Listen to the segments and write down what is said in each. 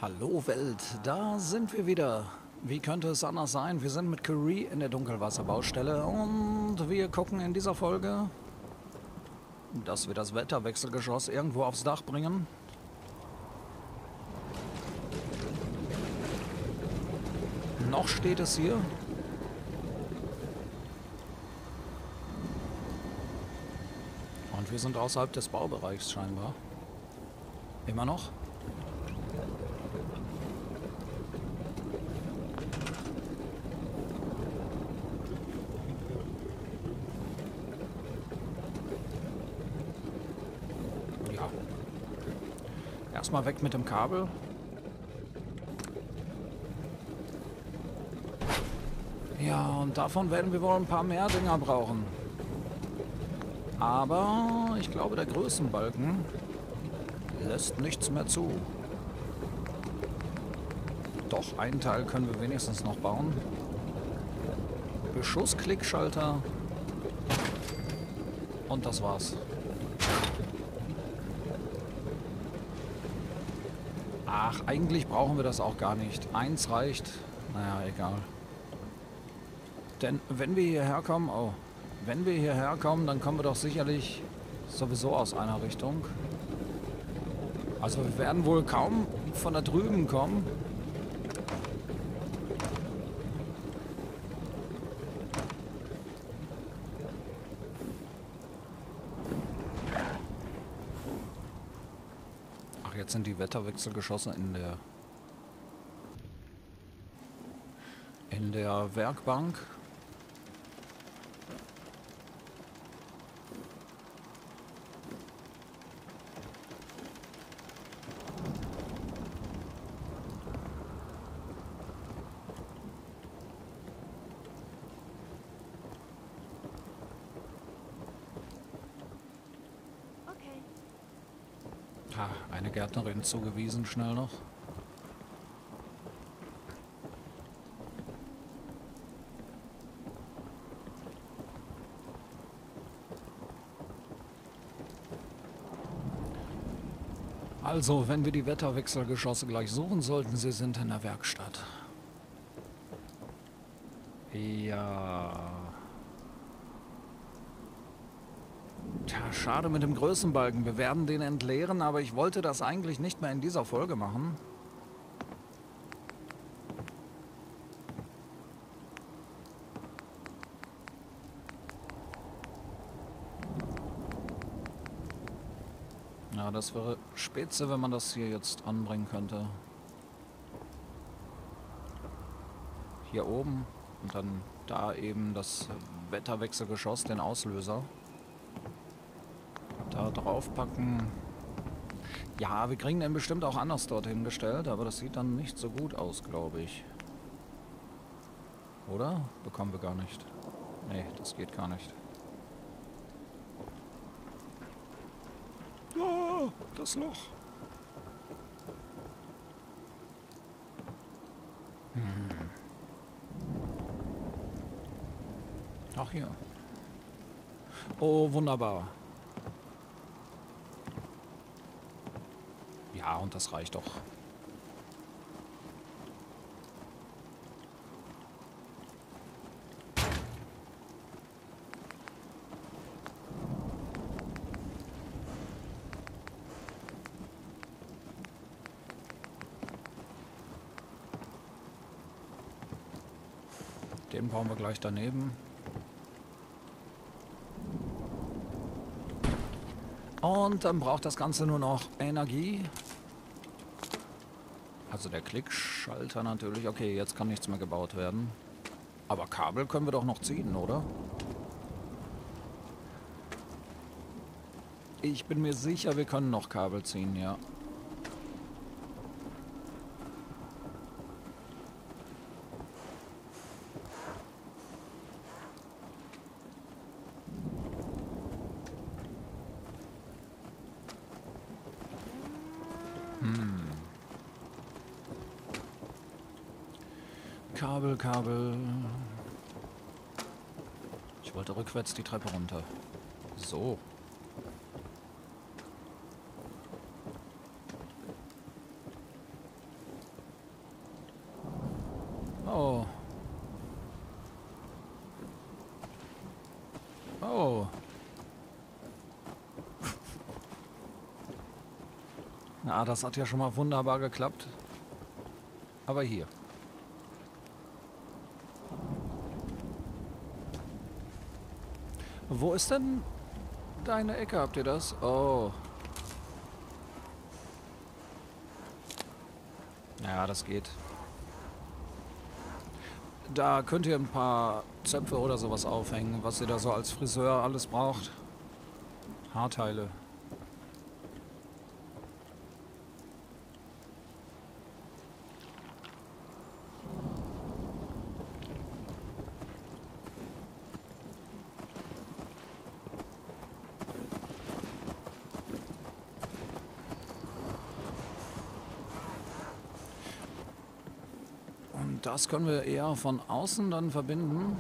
Hallo Welt, da sind wir wieder. Wie könnte es anders sein? Wir sind mit Curie in der Dunkelwasserbaustelle und wir gucken in dieser Folge, dass wir das Wetterwechselgeschoss irgendwo aufs Dach bringen. Noch steht es hier. Und wir sind außerhalb des Baubereichs scheinbar. Immer noch. Ja. Erstmal weg mit dem Kabel. Ja, und davon werden wir wohl ein paar mehr Dinger brauchen. Aber ich glaube, der Größenbalken lässt nichts mehr zu. Doch, einen Teil können wir wenigstens noch bauen. Beschussklickschalter. Und das war's. Ach, eigentlich brauchen wir das auch gar nicht. Eins reicht. Naja, egal. Denn wenn wir hierher kommen, dann kommen wir doch sicherlich sowieso aus einer Richtung. Also wir werden wohl kaum von da drüben kommen. Ach, jetzt sind die Wetterwechselgeschosse in der Werkbank. Eine Gärtnerin zugewiesen, schnell noch. Also, wenn wir die Wetterwechselgeschosse gleich suchen sollten, sie sind in der Werkstatt. Ja. Tja, schade mit dem Größenbalken. Wir werden den entleeren, aber ich wollte das eigentlich nicht mehr in dieser Folge machen. Ja, das wäre spitze, wenn man das hier jetzt anbringen könnte. Hier oben und dann da eben das Wetterwechselgeschoss, den Auslöser. Da drauf packen. Ja, wir kriegen den bestimmt auch anders dorthin gestellt, aber das sieht dann nicht so gut aus, glaube ich. Oder? Bekommen wir gar nicht. Nee, das geht gar nicht. Oh, das Loch. Ach, hier. Oh, wunderbar. Ja, und das reicht doch. Den bauen wir gleich daneben. Und dann braucht das Ganze nur noch Energie. Also der Klickschalter natürlich. Okay, jetzt kann nichts mehr gebaut werden. Aber Kabel können wir doch noch ziehen, oder? Ich bin mir sicher, wir können noch Kabel ziehen, ja. Kabel. Ich wollte rückwärts die Treppe runter. So. Ja, das hat ja schon mal wunderbar geklappt. Aber hier. Wo ist denn deine Ecke? Habt ihr das? Oh. Ja, das geht. Da könnt ihr ein paar Zöpfe oder sowas aufhängen, was ihr da so als Friseur alles braucht. Haarteile. Und das können wir eher von außen dann verbinden.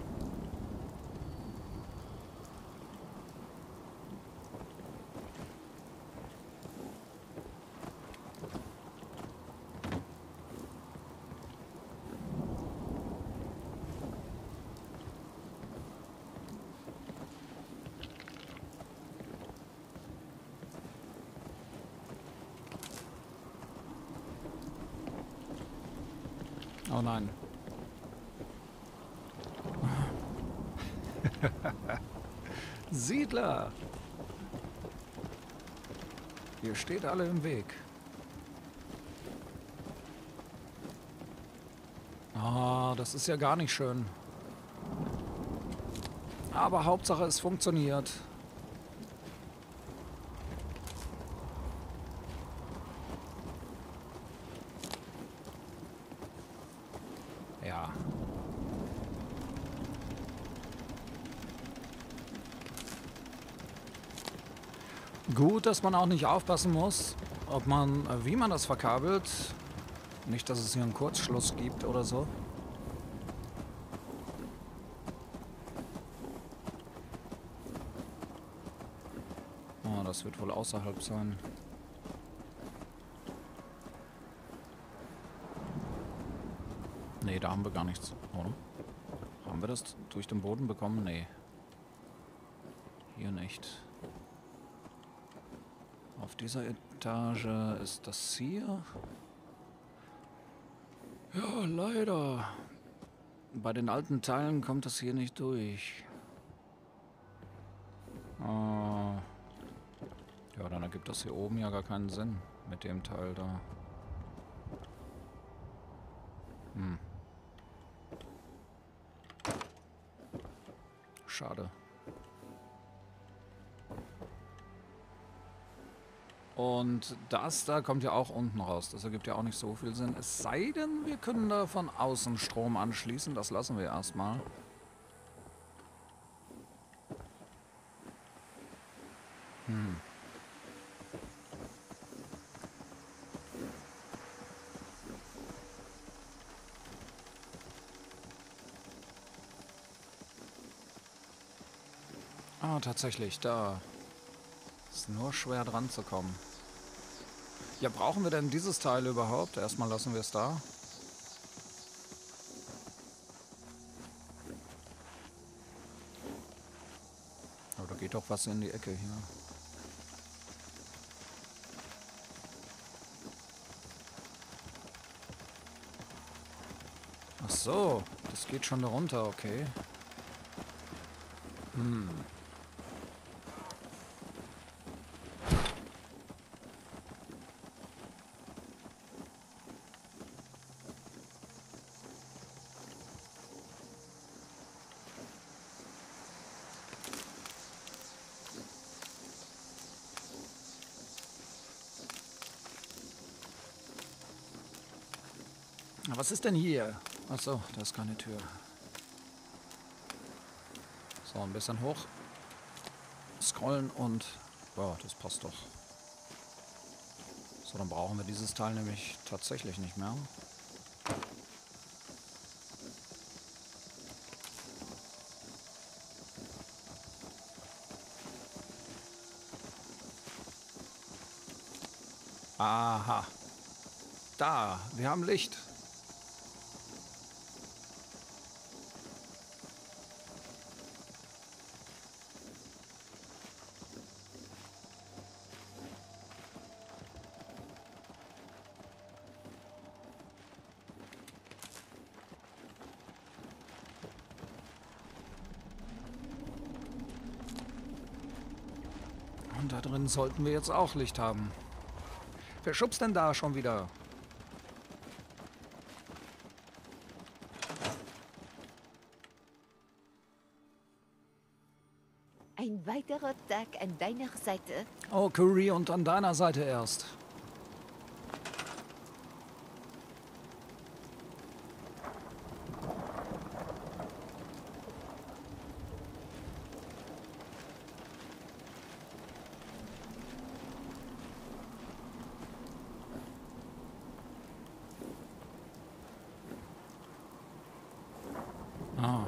Oh nein. Siedler! Ihr steht alle im Weg. Ah, das ist ja gar nicht schön. Aber Hauptsache es funktioniert. Ja. Gut, dass man auch nicht aufpassen muss, ob man, wie man das verkabelt. Nicht, dass es hier einen Kurzschluss gibt oder so. Oh, das wird wohl außerhalb sein. Nee, da haben wir gar nichts, oder? Haben wir das durch den Boden bekommen? Nee. Hier nicht. Auf dieser Etage ist das hier. Ja, leider. Bei den alten Teilen kommt das hier nicht durch. Ja, dann ergibt das hier oben ja gar keinen Sinn mit dem Teil da. Schade. Und das da kommt ja auch unten raus. Das ergibt ja auch nicht so viel Sinn. Es sei denn, wir können da von außen Strom anschließen. Das lassen wir erstmal. Ah, tatsächlich, da ist nur schwer dran zu kommen. Ja, brauchen wir denn dieses Teil überhaupt? Erstmal lassen wir es da. Aber da geht doch was in die Ecke hier. Ach so, das geht schon da runter, okay. Na, was ist denn hier? Ach so, da ist keine Tür. So, ein bisschen hoch. Scrollen und... Ja, das passt doch. So, dann brauchen wir dieses Teil nämlich tatsächlich nicht mehr. Aha. Da, wir haben Licht. da drin sollten wir jetzt auch Licht haben. Wer schubst denn da schon wieder? Ein weiterer Tag an deiner Seite. Oh, Curry, und an deiner Seite erst. Ah.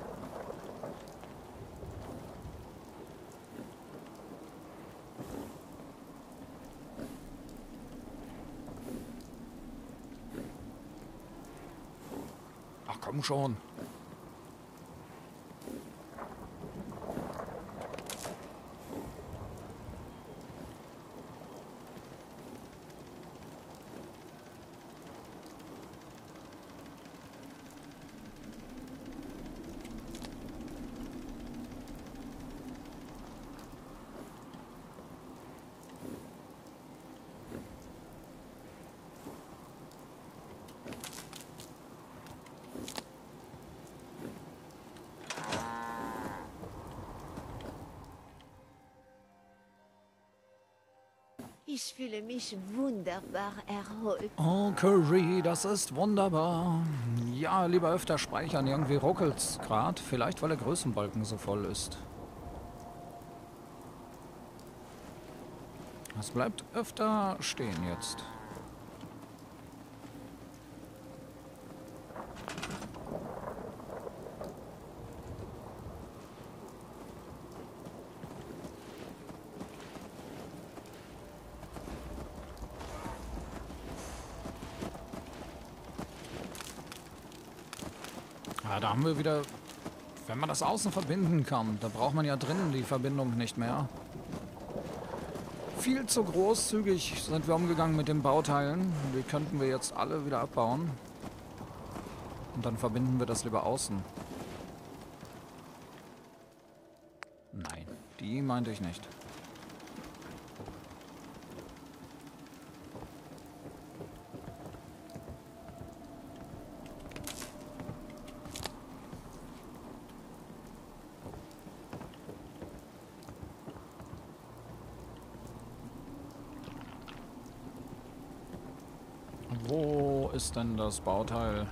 Ach komm schon. Ich fühle mich wunderbar erholt. Oh, Curry, das ist wunderbar. Ja, lieber öfter speichern. Irgendwie ruckelt's gerade. Vielleicht, weil der Größenbalken so voll ist. Es bleibt öfter stehen jetzt. Ja, da haben wir wieder, wenn man das außen verbinden kann, da braucht man ja drinnen die Verbindung nicht mehr. Viel zu großzügig sind wir umgegangen mit den Bauteilen. Die könnten wir jetzt alle wieder abbauen. Und dann verbinden wir das lieber außen. Nein, die meinte ich nicht. Wo ist denn das Bauteil?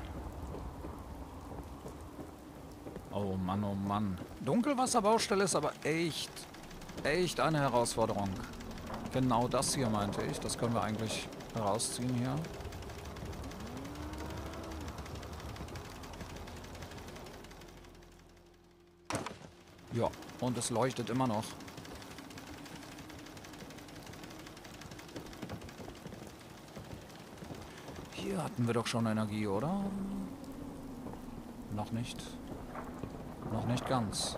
Oh Mann, oh Mann. Dunkelwasserbaustelle ist aber echt eine Herausforderung. Genau das hier meinte ich. Das können wir eigentlich herausziehen hier. Ja, und es leuchtet immer noch. Hier hatten wir doch schon Energie, oder? Noch nicht. Noch nicht ganz.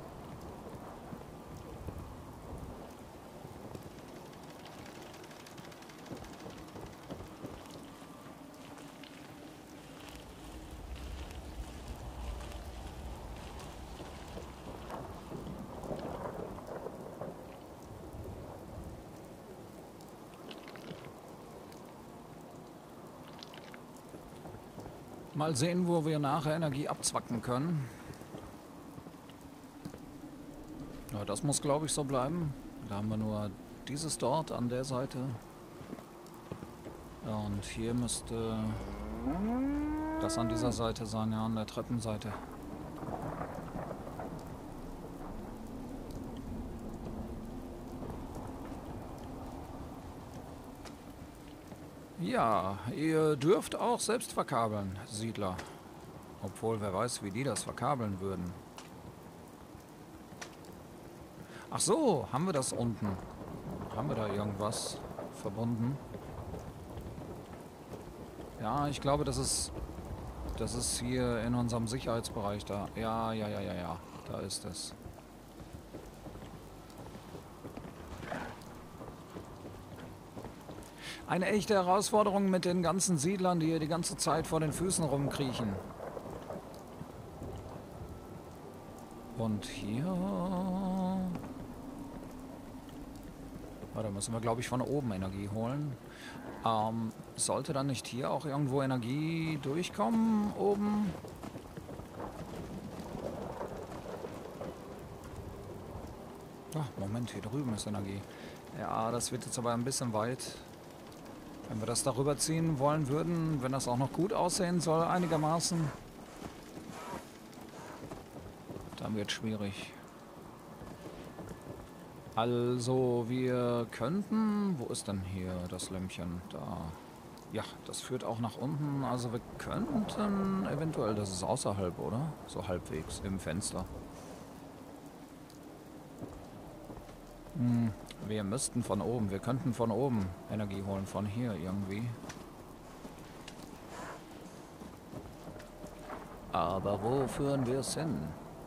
Mal sehen, wo wir nachher Energie abzwacken können. Ja, das muss, glaube ich, so bleiben. Da haben wir nur dieses dort an der Seite. Ja, und hier müsste das an dieser Seite sein, ja, an der Treppenseite. Ja, ihr dürft auch selbst verkabeln, Siedler. Obwohl, wer weiß, wie die das verkabeln würden. Ach so, haben wir das unten? Haben wir da irgendwas verbunden? Ja, ich glaube, das ist hier in unserem Sicherheitsbereich da. Ja, da ist es. Eine echte Herausforderung mit den ganzen Siedlern, die hier die ganze Zeit vor den Füßen rumkriechen. Und hier... Da müssen wir, glaube ich, von oben Energie holen. Sollte dann nicht hier auch irgendwo Energie durchkommen, oben? Ach, Moment, hier drüben ist Energie. Ja, das wird jetzt aber ein bisschen weit. Wenn wir das darüber ziehen wollen würden, wenn das auch noch gut aussehen soll, einigermaßen, dann wird es schwierig. Also, wir könnten... Wo ist denn hier das Lämpchen? Da. Ja, das führt auch nach unten. Also wir könnten eventuell... Das ist außerhalb, oder? So halbwegs im Fenster. Wir müssten von oben. Wir könnten von oben Energie holen. Von hier irgendwie. Aber wo führen wir es hin?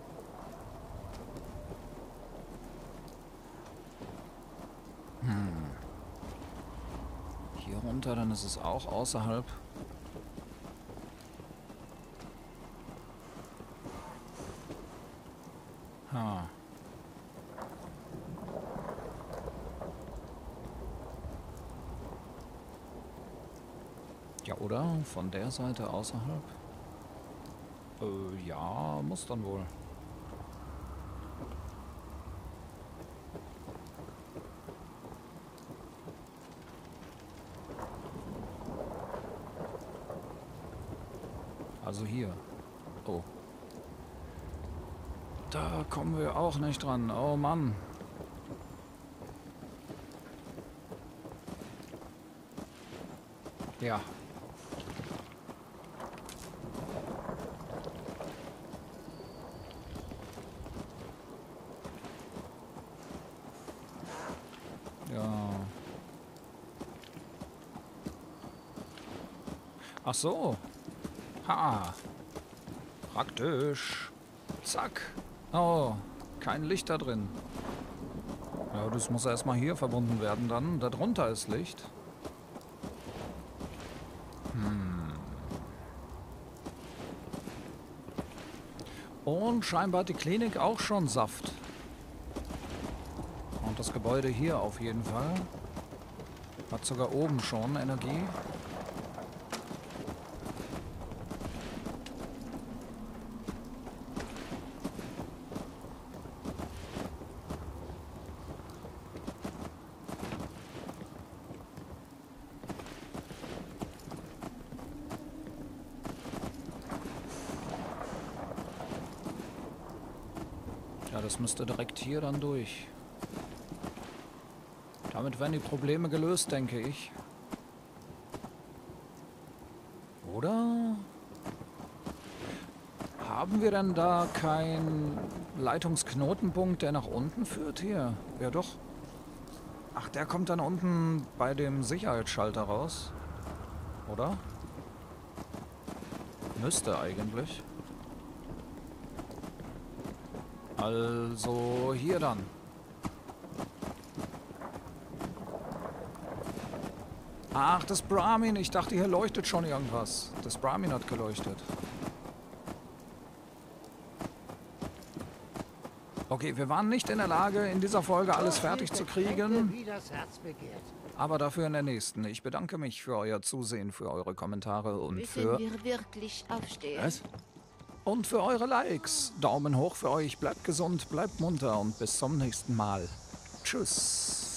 Hier runter, dann ist es auch außerhalb. Ha. Ja, oder? Von der Seite außerhalb? Ja, muss dann wohl. Also hier. Oh. Da kommen wir auch nicht dran. Oh Mann. Ja. Ja. Ach so. Ha. Praktisch. Zack. Oh, kein Licht da drin. Ja, das muss erstmal hier verbunden werden dann. Darunter ist Licht. Und scheinbar hat die Klinik auch schon Saft. Und das Gebäude hier auf jeden Fall. Hat sogar oben schon Energie. Ja, das müsste direkt hier dann durch. Damit werden die Probleme gelöst, denke ich. Oder? Haben wir denn da keinen Leitungsknotenpunkt, der nach unten führt hier? Ja, doch. Ach, der kommt dann unten bei dem Sicherheitsschalter raus. Oder? Müsste eigentlich. Also hier dann. Ach, das Brahmin. Ich dachte, hier leuchtet schon irgendwas. Das Brahmin hat geleuchtet. Okay, wir waren nicht in der Lage, in dieser Folge alles fertig zu kriegen. Aber dafür in der nächsten. Ich bedanke mich für euer Zusehen, für eure Kommentare und Müssen wir wirklich aufstehen? Was? Und für eure Likes. Daumen hoch für euch. Bleibt gesund, bleibt munter und bis zum nächsten Mal. Tschüss.